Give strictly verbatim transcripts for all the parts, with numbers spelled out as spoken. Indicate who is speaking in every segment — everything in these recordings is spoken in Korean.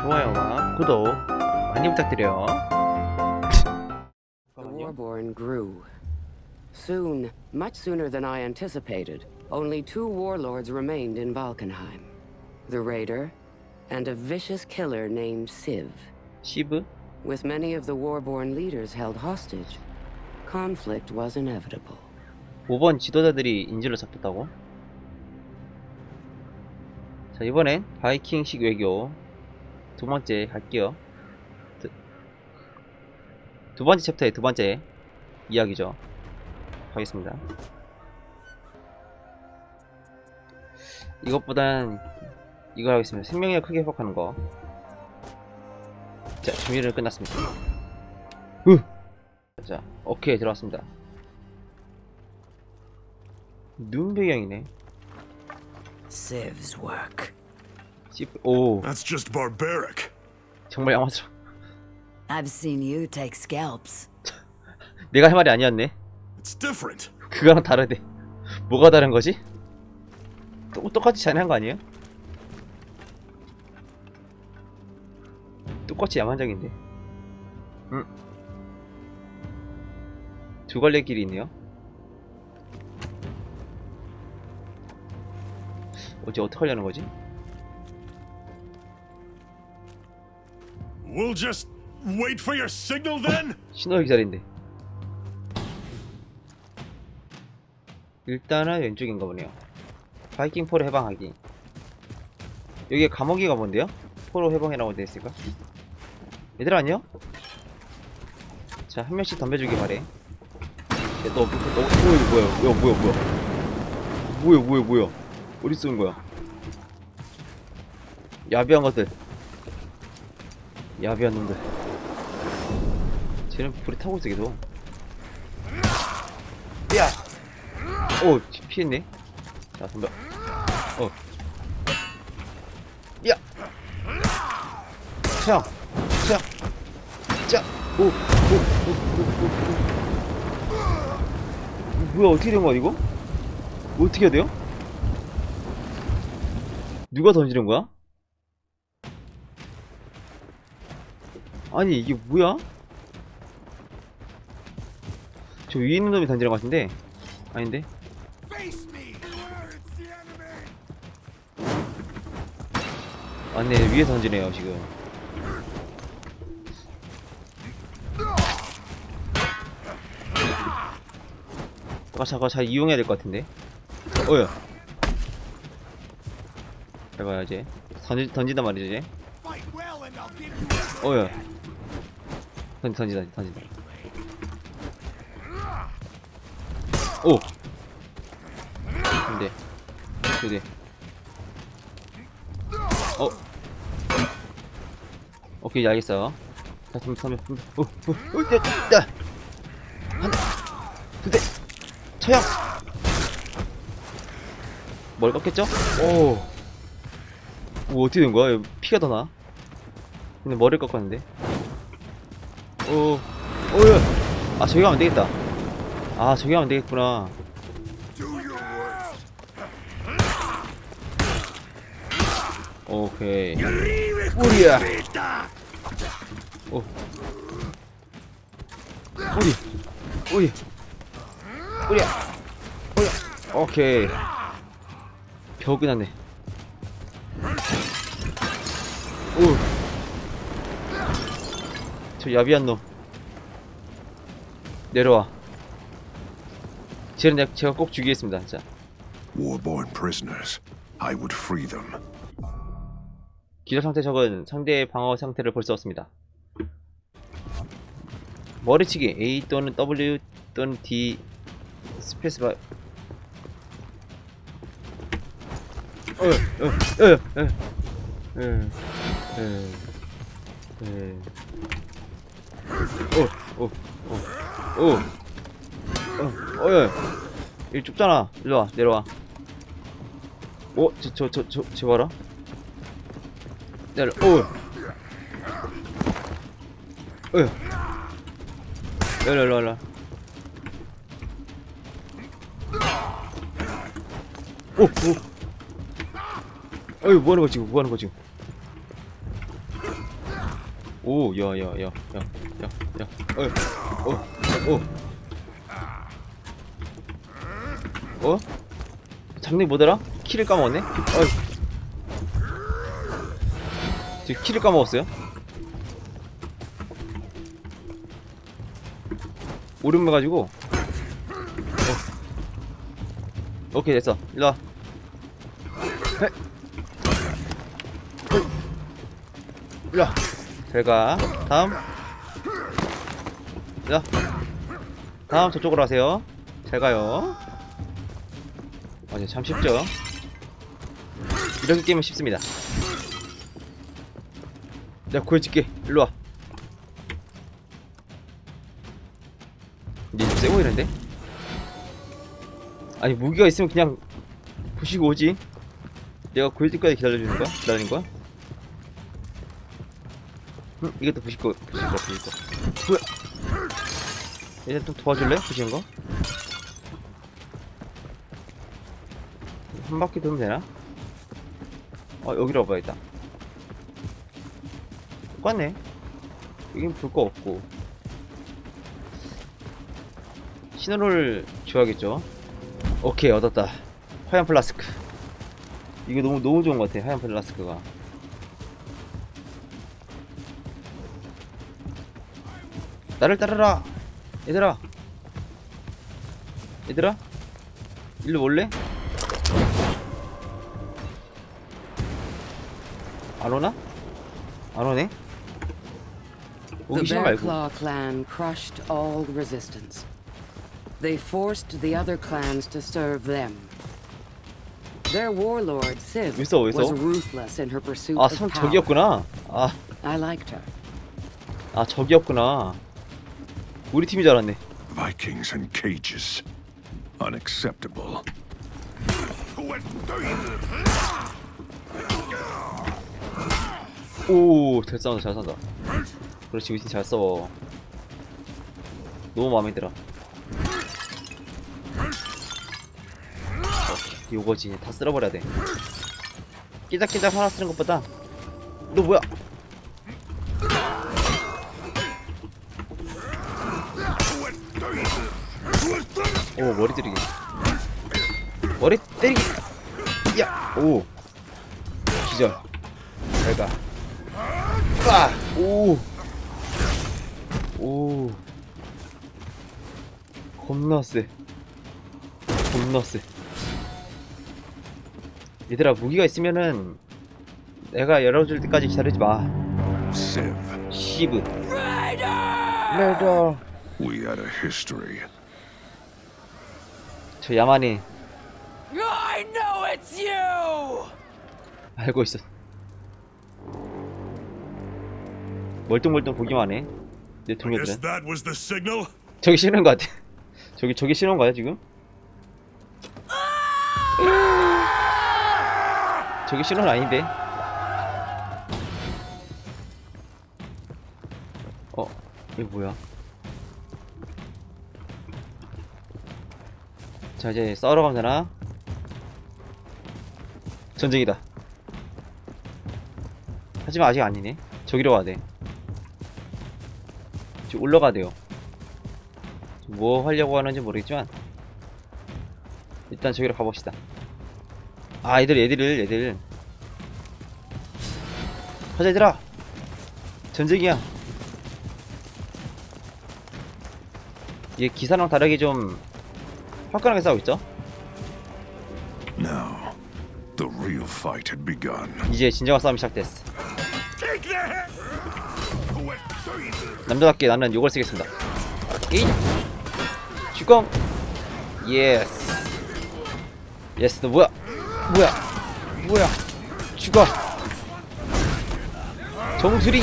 Speaker 1: 좋아요와 구독 많이 부탁드려요.
Speaker 2: The Warborn grew. Soon, much sooner than I anticipated, only two warlords remained in Valkenheim. The Raider, and a vicious killer named Civ.
Speaker 1: 시브?
Speaker 2: With many of the Warborn leaders held hostage, conflict was inevitable.
Speaker 1: 오 번 지도자들이 인질로 잡혔다고? 자, 이번엔 바이킹식 외교 두 번째 갈게요. 두, 두 번째 챕터의 두 번째 이야기죠. 가겠습니다. 이것보단 이거 하겠습니다. 생명력 크게 회복하는 거. 자, 준비를 끝났습니다. 으! 자, 오케이, 들어왔습니다. 눈 배경이네.
Speaker 2: Civ's work.
Speaker 1: 오.
Speaker 3: That's just barbaric.
Speaker 1: 정말 양아스러워.
Speaker 4: I've seen you take scalps.
Speaker 1: 내가 할 말이 아니었네.
Speaker 3: It's different.
Speaker 1: 그거랑 다르대. 뭐가 다른 거지? 또, 똑같이 잔인한 거 아니에요? 똑같이 야만적인데. 음. 두 갈래 길이 있네요. 어째 어떻게 하려는 거지?
Speaker 3: We'll just wait for your signal then.
Speaker 1: 신호 기다린데. 일단은 왼쪽인가 보네요. 바이킹 포로 해방하기. 여기에 감옥이가 뭔데요? 포로 해방이라고 되어있을까? 얘들아 안녕? 자, 한 명씩 덤벼주기 바래. 야, 너, 너, 너, 어, 뭐야, 뭐야, 뭐야, 뭐야, 뭐야, 뭐야, 뭐야, 어디 쏘는 거야? 야비한 것들, 야비한 놈들. 쟤는 불이 타고 있어 계속. 야, 오, 피했네. 자, 덤벼. 어, 야, 차, 차, 자, 오, 오, 오, 오, 오. 뭐야, 어떻게 된 거야 이거? 뭐 어떻게 해야 돼요? 누가 던지는 거야? 아니 이게 뭐야? 저 위에 있는 놈이 던지는 것 같은데? 아닌데? 맞네, 위에 던지네요 지금. 아, 잠깐 잘 이용해야 될 것 같은데. 어여. 해봐요 이제. 던지 던진단 말이죠 이제. 어여. 던지 던지다 던진다. 오. 근데. 근데. 어. 오케이 알겠어. 자, 덤벼 덤벼 덤벼. 오, 오, 오, 야, 야. 한 대, 두 대. 처형! 뭘 꺾겠죠? 오. 오, 어떻게 된 거야? 피가 더 나. 근데 머리를 꺾었는데. 오. 오야. 아, 저기 가면 되겠다. 아, 저기 가면 되겠구나. 오케이. 우리야. 오. 우리. 우리. 우리야. 우리야. 오케이. 겨우 끝났네. 오. 저 야비한 놈. 내려와. 쟤는 내가, 제가 꼭 죽이겠습니다, 진짜.
Speaker 3: Warborn prisoners. I would free them.
Speaker 1: 기절 상태 적은 상대의 방어 상태를 볼 수 없습니다. 머리치기 A 또는 W 또는 D 스페이스바. 어, 어, 어, 어, 어, 어, 어, 어, 어, 어, 일 좁잖아. 일로 와, 내려와. 어, 저, 저, 저, 저, 저 봐라. 내려, 오, 어, 일로, 일로, 일로. 오, 오. 어이, 뭐하는 거 지금? 뭐하는 거 지금? 오, 야, 야, 야, 야, 야, 야, 어, 어, 어, 어? 장르 뭐더라? 키를 까먹었네? 어이. 저 키를 까먹었어요? 오른매 가지고. 어. 오케이, 됐어. 일로와. 헤이. 헤이. 일로와. 잘가. 다음. 일로와. 다음 저쪽으로 하세요. 잘가요. 아주 참 쉽죠? 이렇게 게임은 쉽습니다. 내가 구해줄게. 일로와. 이제 좀 세고 이런데? 아니 무기가 있으면 그냥 부시고 오지. 내가 구해줄 때까지 기다려주는 거야? 기다리는 거야? 응? 이것도 부실 거, 부실 거, 부실 거. 뭐야? 얘네 좀 도와줄래? 부시는 거? 한 바퀴 돌면 되나? 어, 여기로 와봐야겠다. 똑같네. 여긴 볼 거 없고. 신호를 줘야겠죠? 오케이, 얻었다. 하얀 플라스크. 이거 너무, 너무 좋은 것 같아, 하얀 플라스크가. 나를 따르라! 얘들아! 얘들아? 일로 올래? 안 오나? 안 오네?
Speaker 2: The
Speaker 1: 오기 싫어
Speaker 2: Bear
Speaker 1: 말고.
Speaker 2: Claw clan crushed all resistance. They forced the other clans to serve them. Their warlord Civ
Speaker 1: 어딨어,
Speaker 2: was
Speaker 1: 어딨어?
Speaker 2: ruthless in her pursuit
Speaker 1: 아,
Speaker 2: of
Speaker 1: 선
Speaker 2: power.
Speaker 1: 저기였구나. 아,
Speaker 2: I liked her.
Speaker 1: 아, 저기였구나. 우리 팀인 줄 알았네.
Speaker 3: Vikings and cages. Unacceptable.
Speaker 1: 오, 잘 싸운다, 잘 싸운다. 그렇지, 우리 팀 잘 써. 너무 마음에 들어. 오케이, 요거지. 다 쓸어버려야 돼. 끼작끼작 하나 쓰는 것보다. 너 뭐야? 오, 머리 때리기. 머리 때리기. 야, 오. 기절. 잘 가. 아! 오! 오! 겁나 세. 겁나 세. 얘들아, 무기가 있으면은 내가 열어줄 때까지 기다리지 마.
Speaker 3: Civ,
Speaker 1: 시브. 레이더!
Speaker 3: we had a history.
Speaker 1: 저 야만이
Speaker 2: I know it's you!
Speaker 1: 알고 있어. 멀뚱멀뚱 보기만 해. 내
Speaker 5: I guess
Speaker 1: 동료들은.
Speaker 5: that was the signal.
Speaker 1: 저기 싫은 것 같아. 저기, 저기 싫은 거야, 지금? 저기 신호는 아닌데. 어, 이거 뭐야? 자, 이제 싸우러 가면 되나? 전쟁이다. 하지만 아직 아니네. 저기로 가야 돼. 지금 올라가야 돼요. 뭐 하려고 하는지 모르겠지만 일단 저기로 가봅시다. 아, 얘들 얘들을 얘들 가자 얘들아. 전쟁이야. 얘 기사랑 다르게 좀 화끈하게 싸우고 있죠.
Speaker 3: Now, the real fight had begun.
Speaker 1: 이제 진정한 싸움이 시작됐어.
Speaker 5: Take that!
Speaker 1: 남자답게 나는 요걸 쓰겠습니다. 에잇! 주공! 예스! 예스, 너 뭐야? 뭐야? 뭐야? 죽어! 정수리!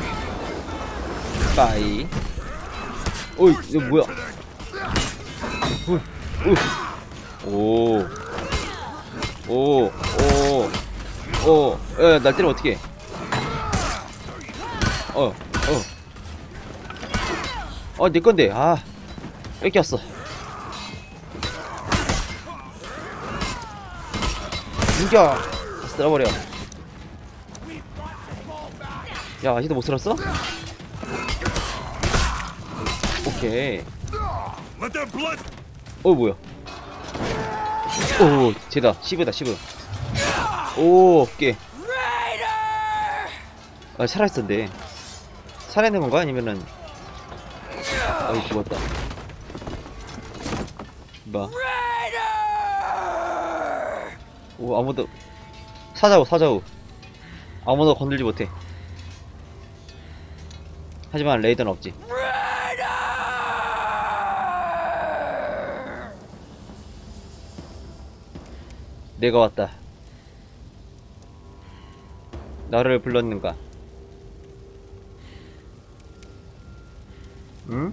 Speaker 1: 빠이! 어이, 이거 뭐야? 우, 우. 오! 오! 오! 오! 야, 날 때리면 어떡해? 어! 어! 어, 내 건데. 아, 뺏겼어. 죽여. 쓸어버려. 야, 아직도 못 쓸었어? 오케이.
Speaker 5: Let their blood.
Speaker 1: 어 뭐야? 오 쟤다 시브다 시브. 오 오케이. 아 살아있었는데 살아있는 건가 아니면은 아이 죽었다. 봐. 오 아무도 사자우 사자우 아무도 건들지 못해. 하지만 레이더는 없지. 내가 왔다. 나를 불렀는가? 응?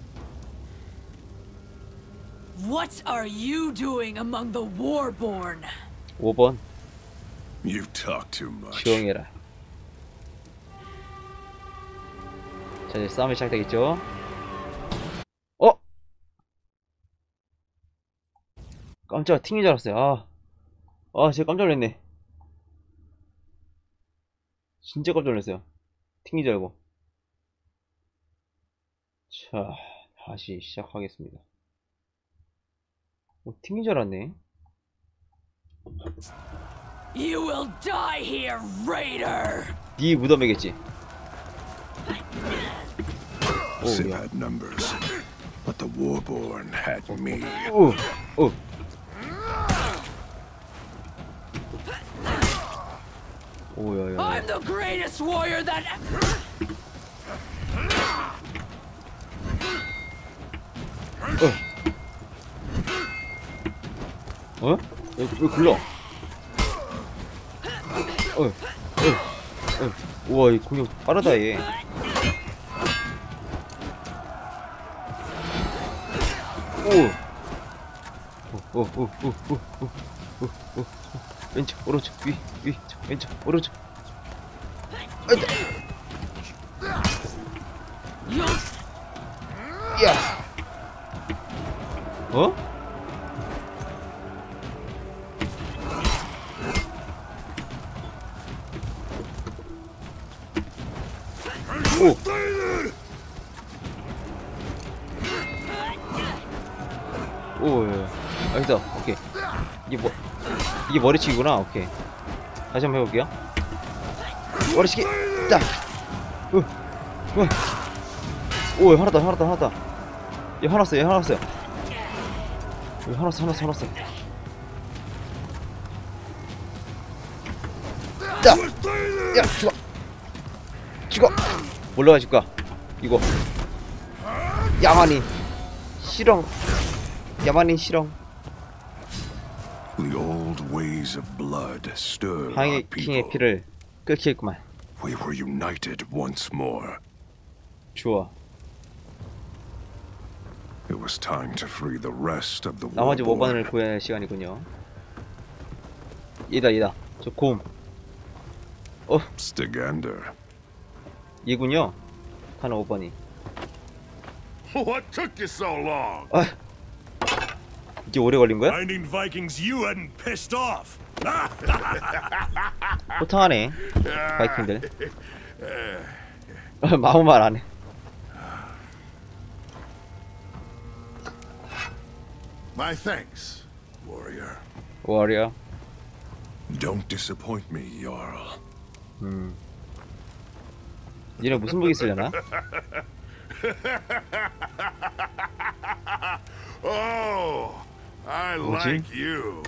Speaker 6: What are you doing among the Warborn?
Speaker 1: 오 번
Speaker 3: You talk too much.
Speaker 1: 조용해라. 자 이제 싸움이 시작되겠죠? 어? 깜짝이야 튕긴 줄 알았어요. 아, 아 진짜 깜짝 놀랐네. 진짜 깜짝 놀랐어요. 튕긴 줄 알고. 자 다시 시작하겠습니다. 어, 튕긴 줄 알았네.
Speaker 6: You will die here, Raider!
Speaker 1: 네 무덤이겠지.
Speaker 3: Sim
Speaker 1: 야.
Speaker 3: had numbers, but the Warborn had me.
Speaker 1: 오, 오. 오야야.
Speaker 6: I'm the greatest warrior that...
Speaker 1: 어? 어? 왜, 왜 굴러? 어, 어, 어. 우와, 이 공격 빠르다, 얘. 오! 오, 오, 오, 오, 오, 오, 오, 오. 왼쪽, 오른쪽, 위, 위, 왼쪽, 오른쪽. 아이다. 야! 어? 오! 오, 예. 알겠어. 오케이. 이게 뭐, 이게 머리치기구나. 오케이. 다시 한번 해볼게요. 머리치기! 자! 으! 으! 오, 화났다, 화났다, 화났다. 얘 화났어, 얘 화났어요. 얘 화났어, 화났어, 화났어. 자! 야, 죽어! 죽어! 올라가 줄까? 이거. 야만인. 실ong. 야만인 실ong.
Speaker 3: The old ways of blood stir our
Speaker 1: 항해
Speaker 3: people.
Speaker 1: 킹의 피를 끓이겠구만.
Speaker 3: We were united once more.
Speaker 1: 좋아.
Speaker 3: It was time to free the rest of the
Speaker 1: 나머지 오 번을
Speaker 3: Warborn.
Speaker 1: 구해야 할 시간이군요. 얘다 얘다. 저 곰. 어,
Speaker 3: Stagander.
Speaker 1: 얘군요. 하나 오 번이.
Speaker 5: What took you so long?
Speaker 1: 아, 이게 오래 걸린 거야?
Speaker 5: Finding Vikings you hadn't pissed off.
Speaker 1: 호탕하네. 바이킹들. 마음 말 안 해.
Speaker 5: My thanks, warrior.
Speaker 1: 워리어.
Speaker 3: Don't disappoint me, Jarl.
Speaker 1: 음. 얘네 무슨 무기 쓰려나?
Speaker 5: Oh, I
Speaker 1: 뭐지?
Speaker 5: like you.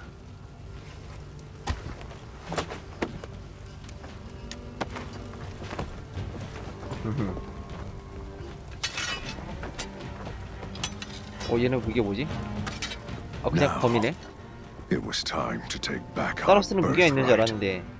Speaker 1: 어, 얘는 그게 뭐지? 아, 그냥
Speaker 3: No.
Speaker 1: 범이네.
Speaker 3: It was time to take back
Speaker 1: 따로
Speaker 3: our
Speaker 1: 쓰는 무기가 있는 줄
Speaker 3: birthright.
Speaker 1: 알았는데